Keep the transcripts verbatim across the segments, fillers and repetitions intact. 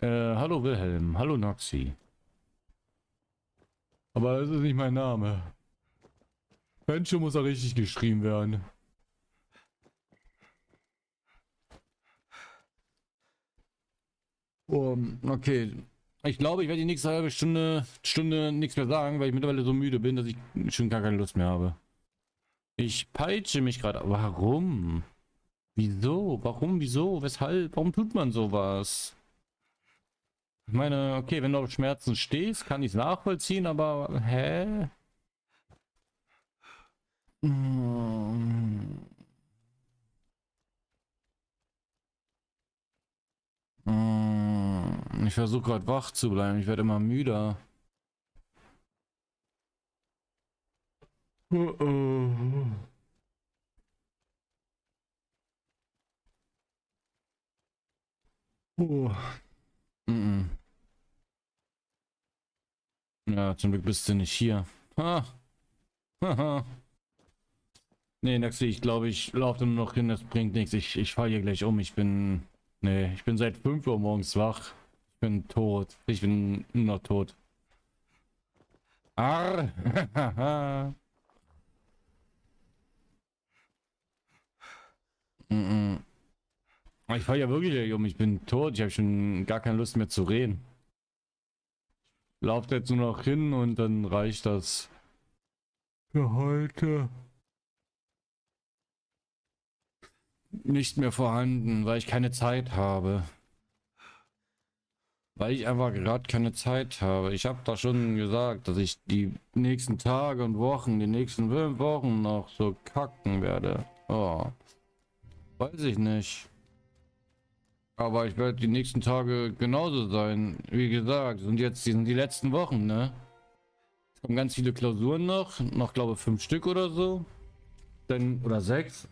Äh, hallo Wilhelm, hallo Noxy. Aber das ist nicht mein Name. Bencho muss auch richtig geschrieben werden. Oh, okay. Ich glaube, ich werde die nächste halbe Stunde, Stunde nichts mehr sagen, weil ich mittlerweile so müde bin, dass ich schon gar keine Lust mehr habe. Ich peitsche mich gerade. Warum? Wieso? Warum? Wieso? Weshalb? Warum tut man sowas? Ich meine, okay, wenn du auf Schmerzen stehst, kann ich es nachvollziehen, aber hä? Hm. Hm. Ich versuche gerade wach zu bleiben. Ich werde immer müder. Oh, oh. Oh. Mm-mm. Ja, zum Glück bist du nicht hier. Ha. Haha. Nee, Naxi, ich glaube, ich laufe nur noch hin, das bringt nichts. Ich, ich falle hier gleich um. Ich bin. Nee, ich bin seit fünf Uhr morgens wach. Ich bin tot. Ich bin noch tot. Arr! Mm-mm. Ich falle ja wirklich gleich um. Ich bin tot. Ich habe schon gar keine Lust mehr zu reden. Lauft jetzt nur noch hin und dann reicht das für heute. Nicht mehr vorhanden, weil ich keine Zeit habe. Weil ich einfach gerade keine Zeit habe. Ich habe da schon gesagt, dass ich die nächsten Tage und Wochen, die nächsten fünf Wochen noch so kacken werde. Oh. Weiß ich nicht. Aber ich werde die nächsten Tage genauso sein. Wie gesagt, sind jetzt die, sind die letzten Wochen, ne? Es kommen ganz viele Klausuren noch. Noch, glaube ich, fünf Stück oder so. Dann, oder sechs.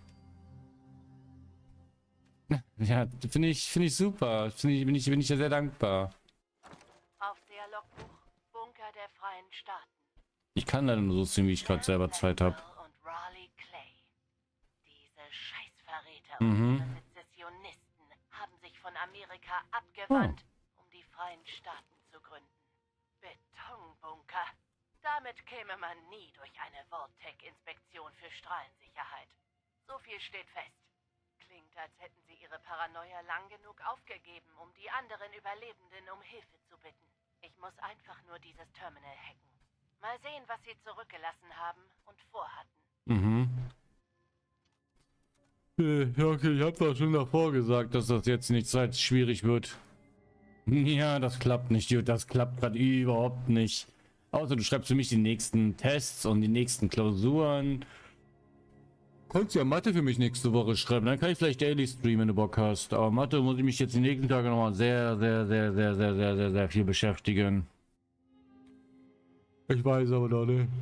Ja, finde ich, finde ich super. Finde ich, bin ich, bin ich ja sehr dankbar. Aufseher-Logbuch, Bunker der Freien Staaten. Ich kann leider nur so ziehen, wie ich gerade selber Zeit habe. Und Raleigh Clay. Diese Scheißverräter Mhm. und Sezessionisten haben sich von Amerika abgewandt, Oh. um die Freien Staaten zu gründen. Betonbunker. Damit käme man nie durch eine Vault-Tech-Inspektion für Strahlensicherheit. So viel steht fest. Klingt, als hätten sie ihre Paranoia lang genug aufgegeben, um die anderen Überlebenden um Hilfe zu bitten. Ich muss einfach nur dieses Terminal hacken. Mal sehen, was sie zurückgelassen haben und vorhatten. Mhm. Ja, okay, ich habe doch schon davor gesagt, dass das jetzt nicht Zeit schwierig wird. Ja, das klappt nicht, Dude. Das klappt gerade überhaupt nicht. Außer du schreibst für mich die nächsten Tests und die nächsten Klausuren. Kannst ja Mathe für mich nächste Woche schreiben, dann kann ich vielleicht Daily streamen, wenn du Bock hast. Aber Mathe muss ich mich jetzt die nächsten Tage nochmal sehr, sehr, sehr, sehr, sehr, sehr, sehr, sehr viel beschäftigen. Ich weiß aber noch nicht.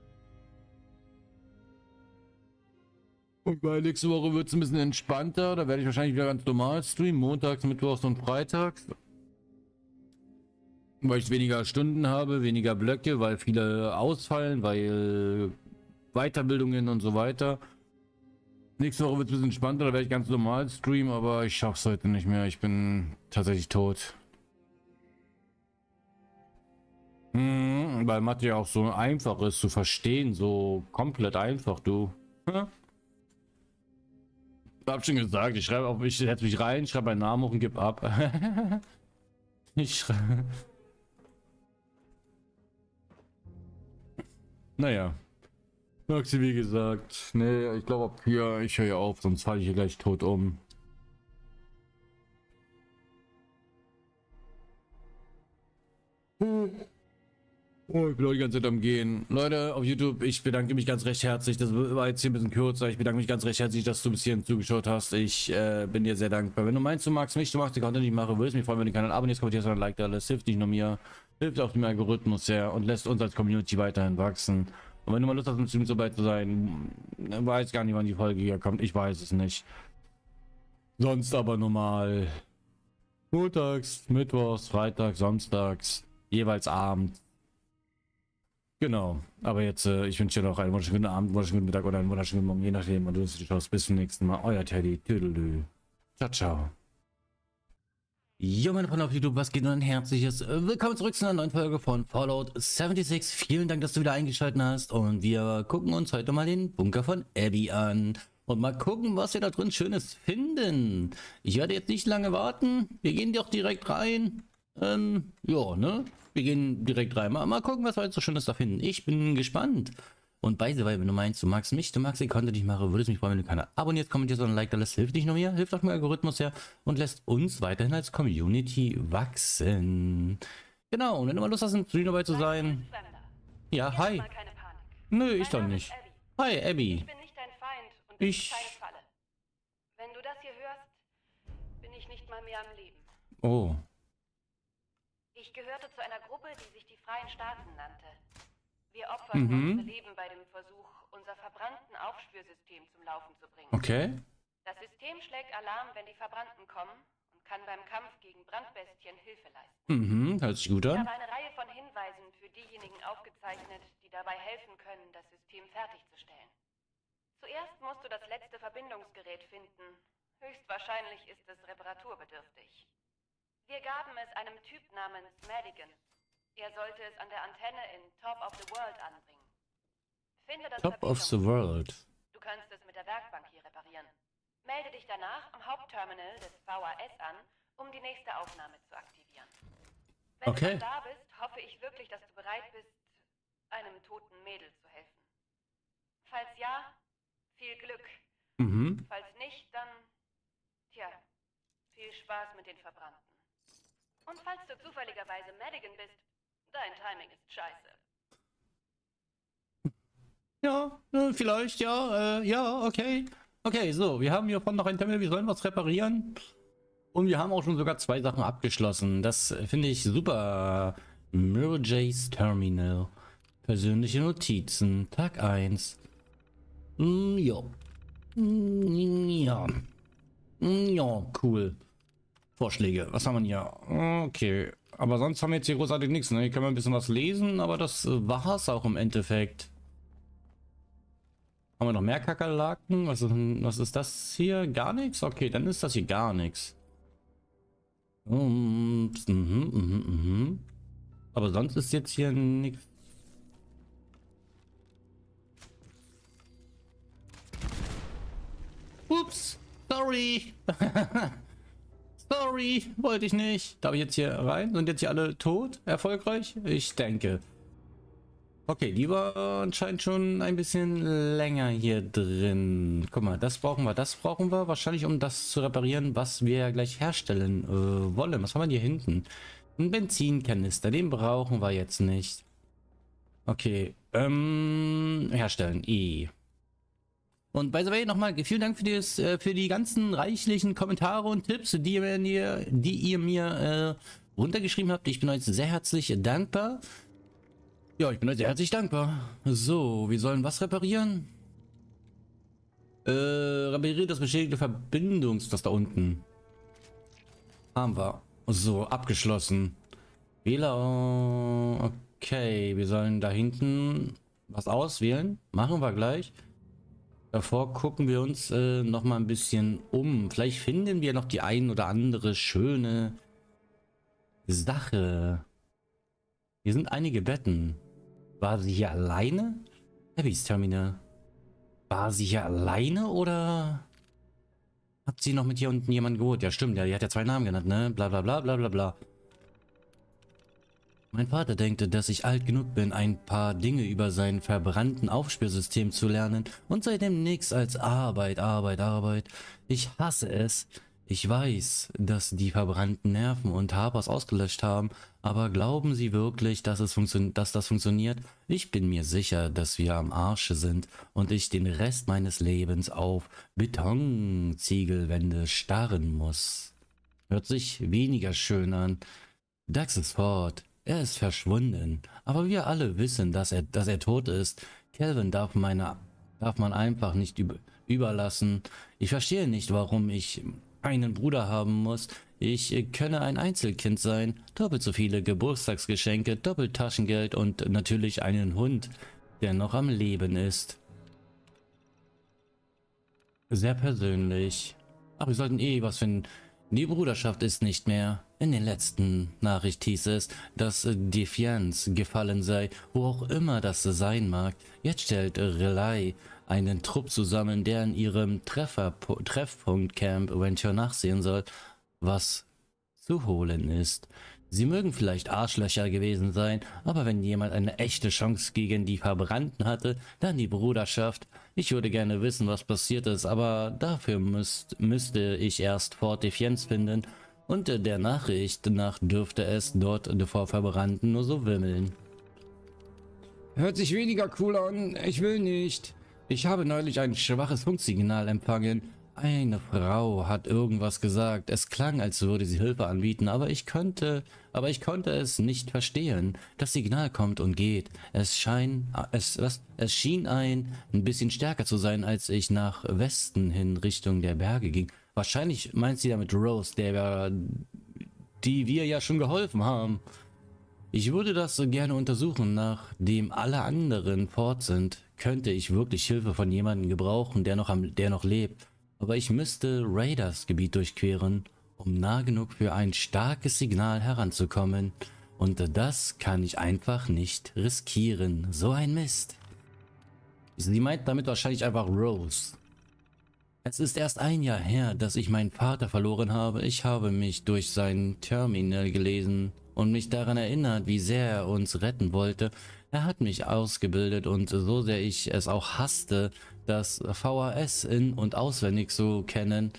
Und bei nächste Woche wird es ein bisschen entspannter. Da werde ich wahrscheinlich wieder ganz normal streamen. Montags, Mittwochs und Freitags. Weil ich weniger Stunden habe, weniger Blöcke, weil viele ausfallen, weil Weiterbildungen und so weiter. Nächste Woche wird es ein bisschen entspannter, da werde ich ganz normal streamen, aber ich schaffe es heute nicht mehr. Ich bin tatsächlich tot. Hm, weil Mathe ja auch so einfach ist zu verstehen, so komplett einfach, du. Hm? Ich hab schon gesagt, ich schreibe auf, ich setze mich rein, schreibe meinen Namen hoch und gib ab. Ich schreibe. Naja. Maxi, wie gesagt, nee, ich glaube ab hier, ich höre ja auf, sonst falle ich hier gleich tot um. Oh, ich bin auch die ganze Zeit am Gehen. Leute auf YouTube, ich bedanke mich ganz recht herzlich. Das war jetzt hier ein bisschen kürzer. Ich bedanke mich ganz recht herzlich, dass du bis hierhin zugeschaut hast. Ich äh, bin dir sehr dankbar. Wenn du meinst, du magst mich, du magst die Content, die ich mache, würde es mich freuen, wenn du den Kanal abonnierst, kommentierst und liked alles. Hilft nicht nur mir, hilft auch dem Algorithmus sehr und lässt uns als Community weiterhin wachsen. Und wenn du mal Lust hast, mit Stream so weit zu sein, weiß gar nicht, wann die Folge hier kommt. Ich weiß es nicht. Sonst aber normal. Montags, Mittwochs, Freitags, Samstags, jeweils abends. Genau, aber jetzt, äh, ich wünsche dir noch einen wunderschönen Abend, einen wunderschönen Mittag oder einen wunderschönen Morgen, je nachdem, wann du es schaust. Bis zum nächsten Mal. Euer Teddy. Tüdelü. Ciao, ciao. Jo, meine Freunde auf YouTube, was geht und ein herzliches Willkommen zurück zu einer neuen Folge von Fallout sechsundsiebzig. Vielen Dank, dass du wieder eingeschaltet hast und wir gucken uns heute mal den Bunker von Abby an und mal gucken, was wir da drin Schönes finden. Ich werde jetzt nicht lange warten, wir gehen doch direkt rein. Ähm, ja, ne? Wir gehen direkt rein. Mal, mal gucken, was wir jetzt so Schönes da finden. Ich bin gespannt. Und by the way, wenn du meinst, du magst mich, du magst den Content, ich mache, würde es mich freuen, wenn du den Kanal abonnierst, kommentierst und ein Like da lässt. Hilft nicht nur mir, hilft auch dem Algorithmus her und lässt uns weiterhin als Community wachsen. Genau, und wenn du mal Lust hast, im Stream dabei zu sein. Ja, hi. Nö, ich doch nicht. Hi, Abby. Ich bin nicht dein Feind und bin Ich- keine Falle. Wenn du das hier hörst, bin ich nicht mal mehr am Leben. Oh. Ich gehörte zu einer Gruppe, die sich die Freien Staaten nannte. Wir opferten Mhm. unser Leben bei dem Versuch, unser verbrannten Aufspürsystem zum Laufen zu bringen. Okay. Das System schlägt Alarm, wenn die Verbrannten kommen und kann beim Kampf gegen Brandbestien Hilfe leisten. Mhm, hört sich gut Ich an. habe eine Reihe von Hinweisen für diejenigen aufgezeichnet, die dabei helfen können, das System fertigzustellen. Zuerst musst du das letzte Verbindungsgerät finden. Höchstwahrscheinlich ist es reparaturbedürftig. Wir gaben es einem Typ namens Madigan. Er sollte es an der Antenne in Top of the World anbringen. Finde das Top of the World. Du kannst es mit der Werkbank hier reparieren. Melde dich danach am Hauptterminal des V A S an, um die nächste Aufnahme zu aktivieren. Wenn Okay. du dann da bist, hoffe ich wirklich, dass du bereit bist, einem toten Mädel zu helfen. Falls ja, viel Glück. Mhm. Falls nicht, dann, tja, viel Spaß mit den Verbrannten. Und falls du zufälligerweise Madigan bist, dein Timing ist scheiße. Ja, äh, vielleicht, ja, äh, ja, okay. Okay, so, wir haben hier vorne noch ein Terminal, wir sollen was reparieren. Und wir haben auch schon sogar zwei Sachen abgeschlossen. Das äh, finde ich super. Mirror J's Terminal. Persönliche Notizen. Tag eins. Mm, ja. Mm, ja. Mm, ja, cool. Vorschläge. Was haben wir hier? Okay. Aber sonst haben wir jetzt hier großartig nichts. Ne? Hier können wir ein bisschen was lesen, aber das äh, war es auch im Endeffekt. Haben wir noch mehr Kakerlaken? Was ist, denn- was ist das hier? Gar nichts? Okay, dann ist das hier gar nichts. Um, mhm, mhm, mhm. Aber sonst ist jetzt hier nichts. Ups, sorry. Sorry, wollte ich nicht. Darf ich jetzt hier rein? Sind jetzt hier alle tot? Erfolgreich? Ich denke. Okay, die war anscheinend schon ein bisschen länger hier drin. Guck mal, das brauchen wir, das brauchen wir. Wahrscheinlich, um das zu reparieren, was wir gleich herstellen äh, wollen. Was haben wir hier hinten? Ein Benzinkanister, den brauchen wir jetzt nicht. Okay, ähm, herstellen, I. Und by the way, nochmal vielen Dank für, das, äh, für die ganzen reichlichen Kommentare und Tipps, die ihr mir, die ihr mir äh, runtergeschrieben habt. Ich bin euch sehr herzlich dankbar. Ja, ich bin euch sehr herzlich dankbar. So, wir sollen was reparieren? Äh, repariert das beschädigte Verbindungs... Das da unten. Haben wir. So, abgeschlossen. Wähler... Okay, wir sollen da hinten was auswählen. Machen wir gleich. Davor gucken wir uns äh, noch mal ein bisschen um. Vielleicht finden wir noch die ein oder andere schöne Sache. Hier sind einige Betten. War sie hier alleine? Abbys Terminal. War sie hier alleine oder hat sie noch mit hier unten jemanden geholt? Ja, stimmt. Ja, die hat ja zwei Namen genannt, ne? Bla bla bla bla bla bla. Mein Vater denkt, dass ich alt genug bin, ein paar Dinge über sein verbrannten Aufspürsystem zu lernen und seitdem nichts als Arbeit, Arbeit, Arbeit. Ich hasse es. Ich weiß, dass die verbrannten Nerven und Harpers ausgelöscht haben, aber glauben Sie wirklich, dass, es funktio- dass das funktioniert? Ich bin mir sicher, dass wir am Arsche sind und ich den Rest meines Lebens auf Betonziegelwände starren muss. Hört sich weniger schön an. Dax ist fort. Er ist verschwunden. Aber wir alle wissen, dass er, dass er tot ist. Calvin darf, meine, darf man einfach nicht über, überlassen. Ich verstehe nicht, warum ich einen Bruder haben muss. Ich äh, könne ein Einzelkind sein. Doppelt so viele Geburtstagsgeschenke, doppelt Taschengeld und natürlich einen Hund, der noch am Leben ist. Sehr persönlich. Ach, wir sollten eh was finden. Die Bruderschaft ist nicht mehr. In der letzten Nachricht hieß es, dass Defiance gefallen sei, wo auch immer das sein mag. Jetzt stellt Relay einen Trupp zusammen, der in ihrem Treffer Treffpunkt Camp Venture nachsehen soll, was zu holen ist. Sie mögen vielleicht Arschlöcher gewesen sein, aber wenn jemand eine echte Chance gegen die Verbrannten hatte, dann die Bruderschaft. Ich würde gerne wissen, was passiert ist, aber dafür müsst, müsste ich erst Fort Defiance finden. Und der Nachricht nach dürfte es dort vor Verbrannten nur so wimmeln. Hört sich weniger cool an. Ich will nicht. Ich habe neulich ein schwaches Funksignal empfangen. Eine Frau hat irgendwas gesagt. Es klang, als würde sie Hilfe anbieten, aber ich konnte, aber ich konnte es nicht verstehen. Das Signal kommt und geht. Es scheint, es, was, es schien ein, ein bisschen stärker zu sein, als ich nach Westen hin Richtung der Berge ging. Wahrscheinlich meint sie damit Rose, der wir, die wir ja schon geholfen haben. Ich würde das gerne untersuchen, nachdem alle anderen fort sind. Könnte ich wirklich Hilfe von jemandem gebrauchen, der noch am, der noch lebt. Aber ich müsste Raiders Gebiet durchqueren, um nah genug für ein starkes Signal heranzukommen. Und das kann ich einfach nicht riskieren. So ein Mist. Sie meint damit wahrscheinlich einfach Rose. Es ist erst ein Jahr her, dass ich meinen Vater verloren habe. Ich habe mich durch sein Terminal gelesen und mich daran erinnert, wie sehr er uns retten wollte. Er hat mich ausgebildet und so sehr ich es auch hasste, das V H S in- und auswendig zu kennen,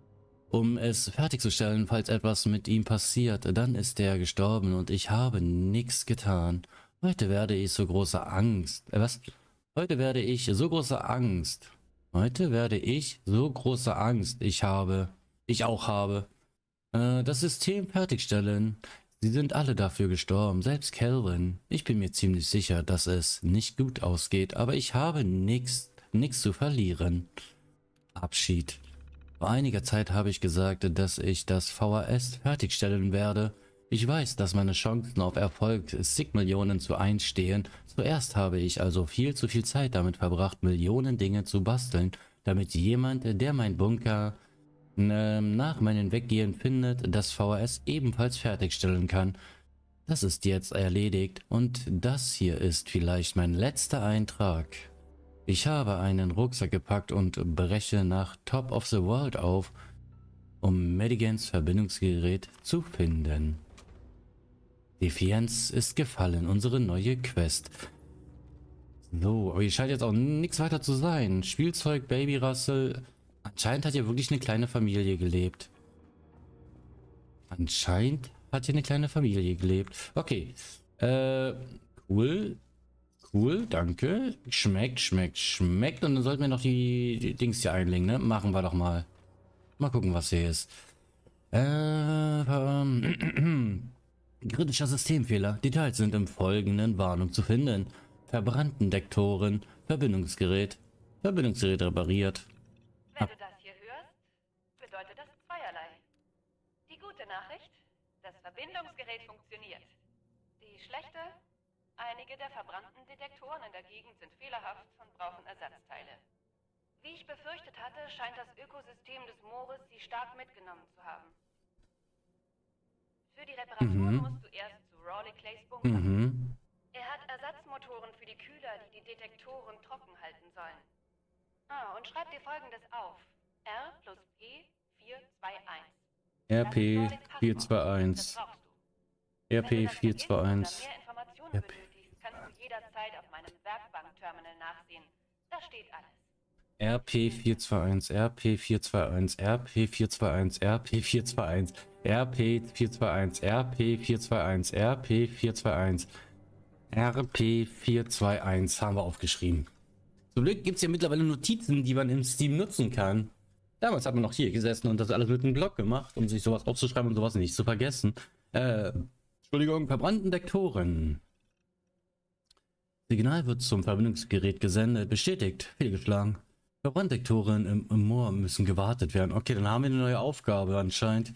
um es fertigzustellen, falls etwas mit ihm passiert. Dann ist er gestorben und ich habe nichts getan. Heute werde ich so große Angst. Äh, was? Heute werde ich so große Angst. Heute werde ich so große Angst. Ich habe. Ich auch habe. Äh, das System fertigstellen. Sie sind alle dafür gestorben, selbst Calvin. Ich bin mir ziemlich sicher, dass es nicht gut ausgeht, aber ich habe nichts, nichts zu verlieren. Abschied. Vor einiger Zeit habe ich gesagt, dass ich das V H S fertigstellen werde. Ich weiß, dass meine Chancen auf Erfolg zig Millionen zu eins stehen. Zuerst habe ich also viel zu viel Zeit damit verbracht, Millionen Dinge zu basteln, damit jemand, der mein Bunker nach meinem Weggehen findet, das V H S ebenfalls fertigstellen kann. Das ist jetzt erledigt und das hier ist vielleicht mein letzter Eintrag. Ich habe einen Rucksack gepackt und breche nach Top of the World auf, um Medigans Verbindungsgerät zu finden. Defiance ist gefallen, unsere neue Quest. So, aber hier scheint jetzt auch nichts weiter zu sein. Spielzeug, Babyrassel. Anscheinend hat hier wirklich eine kleine Familie gelebt. Anscheinend hat hier eine kleine Familie gelebt. Okay. Äh, cool. Cool, danke. Schmeckt, schmeckt, schmeckt. Und dann sollten wir noch die, die Dings hier einlegen, ne? Machen wir doch mal. Mal gucken, was hier ist. Äh, ähm, kritischer Systemfehler. Details sind im folgenden Warnung zu finden. Verbrannten Dektoren. Verbindungsgerät. Verbindungsgerät repariert. Wenn du das hier hörst, bedeutet das zweierlei. Die gute Nachricht, das Verbindungsgerät funktioniert. Die schlechte, einige der verbrannten Detektoren in der Gegend sind fehlerhaft und brauchen Ersatzteile. Wie ich befürchtet hatte, scheint das Ökosystem des Moores sie stark mitgenommen zu haben. Für die Reparatur Mhm. musst du erst zu Rawley Clays Bunker. Mhm. Er hat Ersatzmotoren für die Kühler, die die Detektoren trocken halten sollen. Ah, und schreib dir Folgendes auf. R plus P vier zwei eins. R P vier zwei eins. Das brauchst du. R Wenn du P das vier vergisst zwei oder eins. mehr Informationen R P. benötigst, kannst du jederzeit auf meinem Werkbankterminal nachsehen. Da steht alles. R P vier zwei eins, R P vier zwei eins, R P vier zwei eins, R P vier zwei eins, R P vier zwei eins, R P vier zwei eins, R P vier zwei eins, R P vier zwei eins haben wir aufgeschrieben. Zum Glück gibt es ja mittlerweile Notizen, die man im Steam nutzen kann. Damals hat man noch hier gesessen und das alles mit einem Block gemacht, um sich sowas aufzuschreiben und sowas nicht zu vergessen. Äh, Entschuldigung, verbrannten Dektoren. Signal wird zum Verbindungsgerät gesendet. Bestätigt. Fehlgeschlagen. Verbranntektoren im, im Moor müssen gewartet werden. Okay, dann haben wir eine neue Aufgabe anscheinend.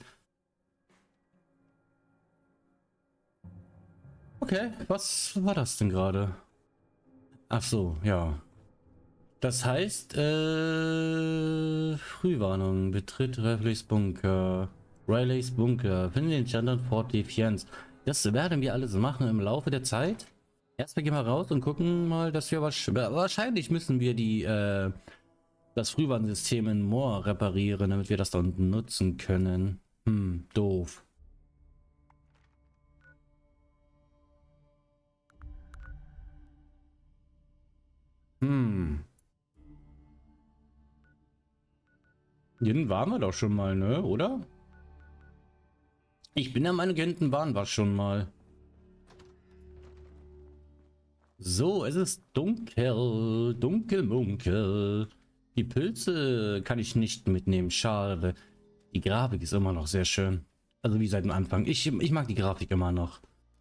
Okay, was war das denn gerade? Ach so, ja. Das heißt, äh, Frühwarnung. Betritt Reflex Bunker. Rileys Bunker. Finde den Standort Fort Defiance. Das werden wir alles machen im Laufe der Zeit. Erstmal gehen wir raus und gucken mal, dass wir wahrscheinlich müssen wir die äh, das Frühwarnsystem in Moor reparieren, damit wir das da unten nutzen können. Hm, doof. Hm. Hinten waren wir doch schon mal, ne? Oder? Ich bin der Meinung, hinten waren wir schon mal. So, es ist dunkel, dunkel, munkel. Die Pilze kann ich nicht mitnehmen, schade. Die Grafik ist immer noch sehr schön. Also wie seit dem Anfang. Ich, ich mag die Grafik immer noch.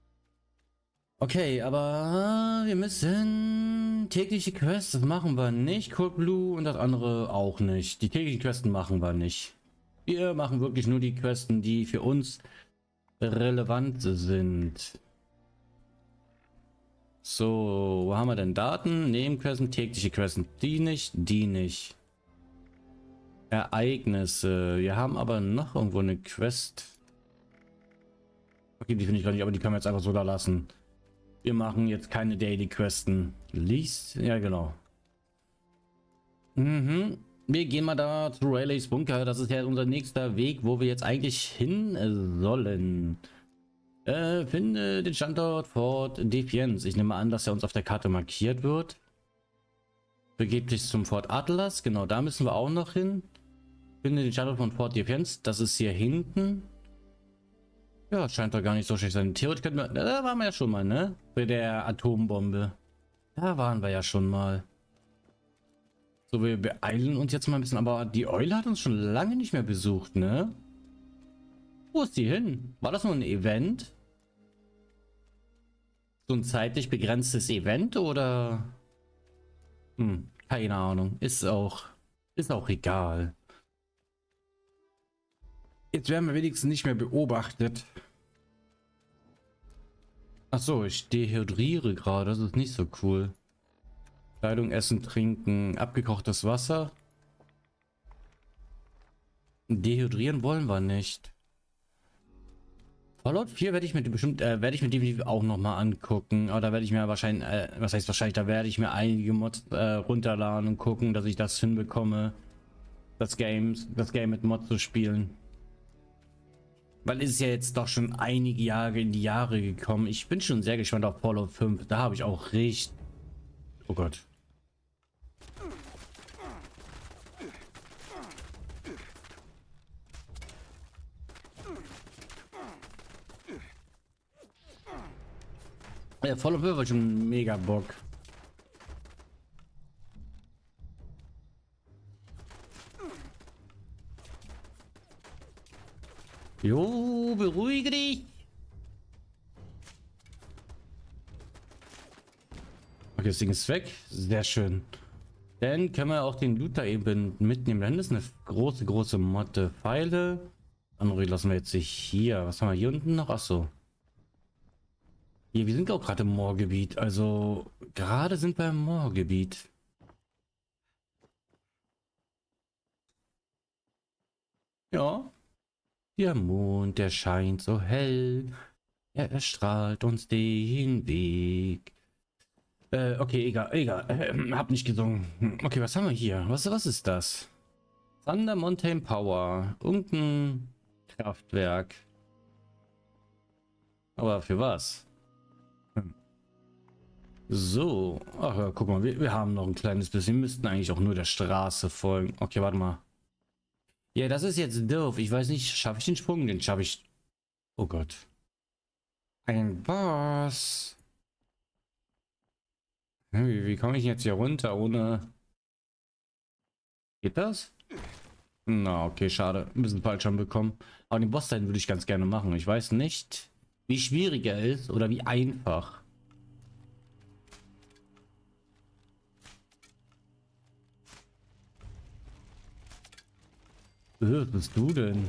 Okay, aber wir müssen tägliche Quests, das machen wir nicht. Cold Blue und das andere auch nicht. Die täglichen Quests machen wir nicht. Wir machen wirklich nur die Quests, die für uns relevant sind. So, wo haben wir denn Daten? Nebenquesten, tägliche Quests. Die nicht, die nicht. Ereignisse. Wir haben aber noch irgendwo eine Quest. Okay, die finde ich gar nicht, aber die können wir jetzt einfach so da lassen. Wir machen jetzt keine Daily Questen. Liest? Ja, genau. Mhm. Wir gehen mal da zu Rileys Bunker. Das ist ja unser nächster Weg, wo wir jetzt eigentlich hin sollen. Äh, finde den Standort Fort Defiance. Ich nehme an, dass er uns auf der Karte markiert wird. Begebt dich zum Fort Atlas. Genau, da müssen wir auch noch hin. Finde den Standort von Fort Defiance. Das ist hier hinten. Ja, scheint doch gar nicht so schlecht sein. Theoretisch könnten wir... Da waren wir ja schon mal, ne? Bei der Atombombe. Da waren wir ja schon mal. So, wir beeilen uns jetzt mal ein bisschen. Aber die Eule hat uns schon lange nicht mehr besucht, ne? Wo ist die hin? War das nur ein Event? So ein zeitlich begrenztes Event oder? Hm, keine Ahnung. Ist auch, ist auch egal. Jetzt werden wir wenigstens nicht mehr beobachtet. Ach so, ich dehydriere gerade. Das ist nicht so cool. Kleidung, Essen, Trinken, abgekochtes Wasser. Dehydrieren wollen wir nicht. Fallout vier werde ich mir bestimmt, äh, werde ich mir definitiv auch noch mal angucken. Aber da werde ich mir wahrscheinlich, äh, was heißt wahrscheinlich, da werde ich mir einige Mods äh, runterladen und gucken, dass ich das hinbekomme, das Game, das Game mit Mods zu spielen. Weil es ist ja jetzt doch schon einige Jahre in die Jahre gekommen. Ich bin schon sehr gespannt auf Fallout fünf. Da habe ich auch richtig... Oh Gott. Ja, Fallout fünf war schon mega Bock. Jo, beruhige dich. Okay, das Ding ist weg. Sehr schön. Dann können wir auch den Looter eben mitnehmen. Dann ist eine große, große Motte. Pfeile. Andere lassen wir jetzt hier. Was haben wir hier unten noch? Achso. Hier, wir sind auch gerade im Moorgebiet. Also, gerade sind wir im Moorgebiet. Ja. Der Mond, der scheint so hell. Er erstrahlt uns den Weg. Äh, okay, egal, egal. Äh, hab nicht gesungen. Okay, was haben wir hier? Was, was ist das? Thunder Mountain Power. Irgendein Kraftwerk. Aber für was? Hm. So. Ach ja, guck mal, wir, wir haben noch ein kleines bisschen. Wir müssten eigentlich auch nur der Straße folgen. Okay, warte mal. Ja, das ist jetzt doof. Ich weiß nicht, schaffe ich den Sprung? Den schaffe ich. Oh Gott. Ein Boss. Wie, wie komme ich jetzt hier runter ohne... Geht das? Na, okay, schade. Ein bisschen falsch schon bekommen. Aber den Boss dahin würde ich ganz gerne machen. Ich weiß nicht, wie schwierig er ist oder wie einfach. Was bist du denn?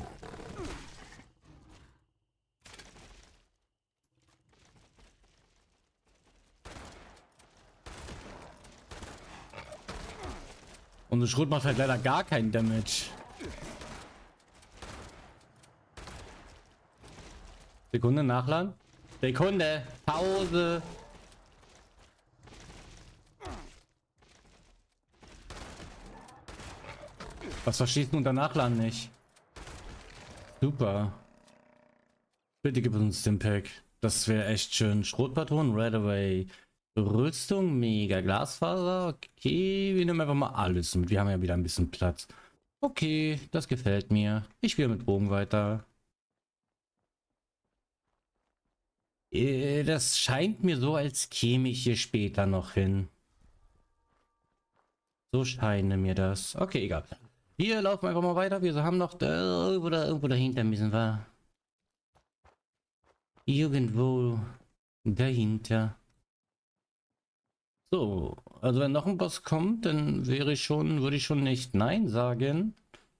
Unsere Schrot macht halt leider gar keinen Damage. Sekunde, nachladen. Sekunde, Pause. Was verstehst du unter Nachladen nicht? Super. Bitte gib uns ein Stimpack. Das wäre echt schön. Schrotpatronen, Redaway. Rüstung, mega. Glasfaser. Okay, wir nehmen einfach mal alles mit. Wir haben ja wieder ein bisschen Platz. Okay, das gefällt mir. Ich spiele mit Bogen weiter. Das scheint mir so, als käme ich hier später noch hin. So scheine mir das. Okay, egal. Wir laufen einfach mal weiter. Wir haben noch da, irgendwo, da, irgendwo dahinter müssen wir. Irgendwo dahinter. So, also wenn noch ein Boss kommt, dann wäre ich schon, würde ich schon nicht Nein sagen.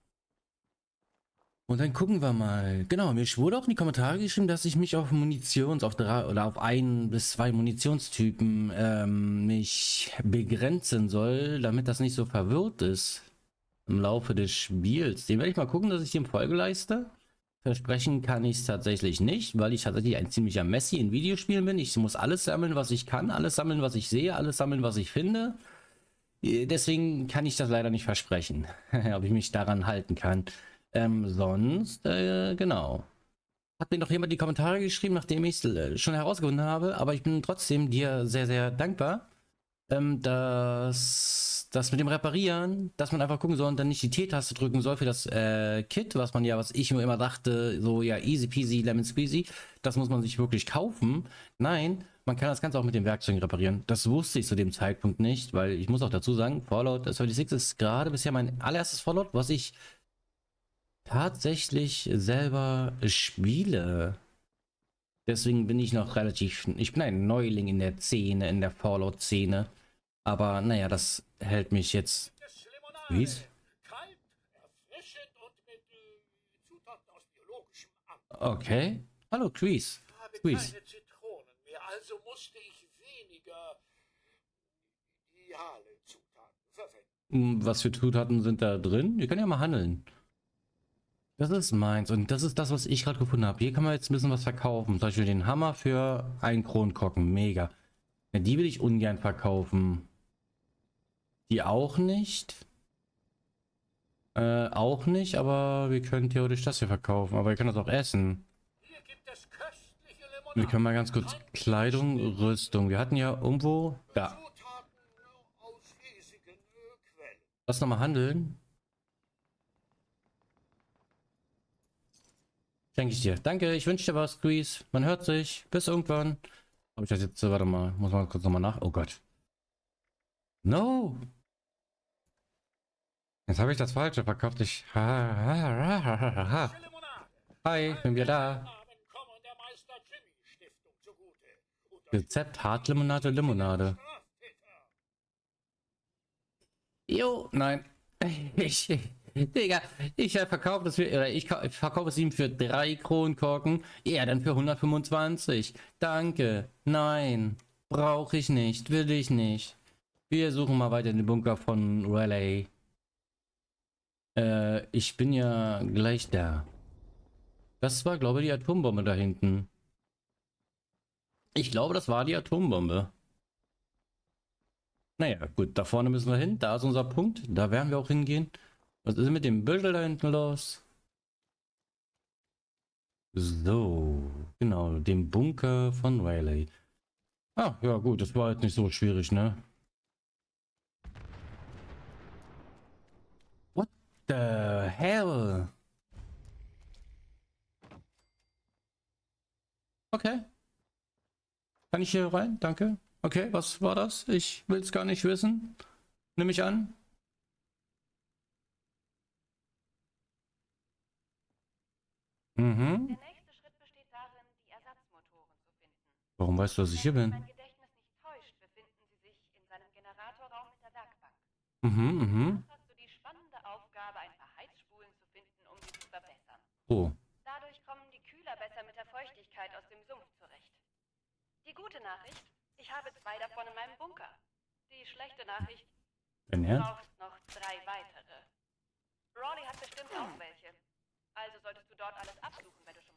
Und dann gucken wir mal. Genau, mir wurde auch in die Kommentare geschrieben, dass ich mich auf Munitions, auf drei oder auf ein bis zwei Munitionstypen ähm, mich begrenzen soll, damit das nicht so verwirrt ist im Laufe des Spiels. Den werde ich mal gucken, dass ich dem Folge leiste. Versprechen kann ich es tatsächlich nicht, weil ich tatsächlich ein ziemlicher Messi in Videospielen bin. Ich muss alles sammeln, was ich kann, alles sammeln, was ich sehe, alles sammeln, was ich finde. Deswegen kann ich das leider nicht versprechen, ob ich mich daran halten kann. Ähm, sonst, äh, genau. Hat mir noch jemand die Kommentare geschrieben, nachdem ich es schon herausgefunden habe, aber ich bin trotzdem dir sehr, sehr dankbar, ähm, dass das mit dem Reparieren, dass man einfach gucken soll und dann nicht die T-Taste drücken soll für das äh, Kit, was man ja, was ich nur immer dachte, so ja easy peasy, lemon squeezy, das muss man sich wirklich kaufen. Nein, man kann das Ganze auch mit den Werkzeugen reparieren. Das wusste ich zu dem Zeitpunkt nicht, weil ich muss auch dazu sagen, Fallout sechsundsiebzig ist gerade bisher mein allererstes Fallout, was ich tatsächlich selber spiele. Deswegen bin ich noch relativ, ich bin ein Neuling in der Szene, in der Fallout-Szene. Aber naja, das hält mich jetzt. Wie ist? Okay. Hallo, Quiz. Quiz. Also musste ich weniger ideale Zutaten verwenden. Was für Zutaten sind da drin? Wir können ja mal handeln. Das ist meins und das ist das, was ich gerade gefunden habe. Hier kann man jetzt ein bisschen was verkaufen. Zum Beispiel den Hammer für einen Kronkorken. Mega. Ja, die will ich ungern verkaufen. Die auch nicht. Äh, auch nicht, aber wir können theoretisch das hier verkaufen. Aber wir können das auch essen. Hier gibt es köstliche Limonade. Wir können mal ganz kurz Kleidung, Rüstung. Wir hatten ja irgendwo... Da. Zutaten aus riesigen Quellen. Lass nochmal handeln. Denke ich dir. Danke, ich wünsche dir was, Squeeze. Man hört sich. Bis irgendwann. Habe ich das jetzt... Warte mal. Muss man kurz nochmal nach... Oh Gott. No! Jetzt habe ich das Falsche verkauft. Ich... Hi, bin wieder da. Rezept Hartlimonade, Limonade. Jo, nein. Ich... Digga, ich verkaufe das für, oder ich, ich verkaufe es ihm für drei Kronkorken, er dann für hundertfünfundzwanzig. Danke. Nein. Brauche ich nicht. Will ich nicht. Wir suchen mal weiter den Bunker von Raleigh. Äh, ich bin ja gleich da. Das war, glaube ich, die Atombombe da hinten. Ich glaube, das war die Atombombe. Naja, gut, da vorne müssen wir hin. Da ist unser Punkt. Da werden wir auch hingehen. Was ist mit dem Büschel da hinten los? So, genau, dem Bunker von Raleigh. Ah, ja gut, das war jetzt nicht so schwierig, ne? What the hell? Okay. Kann ich hier rein? Danke. Okay, was war das? Ich will es gar nicht wissen. Nimm mich an. Mhm. Der nächste Schritt besteht darin, die Ersatzmotoren zu finden. Warum weißt du, dass ich hier Wenn bin? mich mein Gedächtnis nicht täuscht, befinden sie sich in seinem Generatorraum mit der Werkbank. Mhm, mhm. Jetzt hast du die spannende Aufgabe, ein paar Heizspulen zu finden, um sie zu verbessern. Oh. Dadurch kommen die Kühler besser mit der Feuchtigkeit aus dem Sumpf zurecht. Die gute Nachricht, ich habe zwei davon in meinem Bunker. Die schlechte Nachricht, Dein du Ernst? brauchst noch drei weitere. Rawley hat bestimmt auch welche. Also solltest du dort alles absuchen, wenn du schon